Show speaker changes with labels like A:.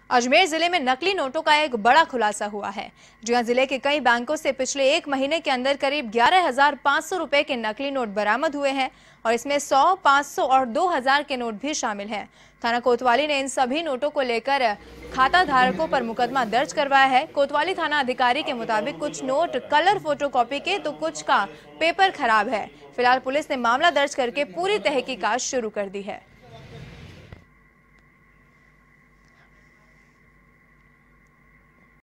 A: अजमेर जिले में नकली नोटों का एक बड़ा खुलासा हुआ है। जहां जिले के कई बैंकों से पिछले एक महीने के अंदर करीब 11,500 रुपए के नकली नोट बरामद हुए हैं और इसमें 100, 500 और 2,000 के नोट भी शामिल हैं। थाना कोतवाली ने इन सभी नोटों को लेकर खाता धारकों पर मुकदमा दर्ज करवाया है। कोतवाली थाना अधिकारी के मुताबिक कुछ नोट कलर फोटोकॉपी के तो कुछ का पेपर खराब है। फिलहाल पुलिस ने मामला दर्ज करके पूरी तहकीकात शुरू कर दी है।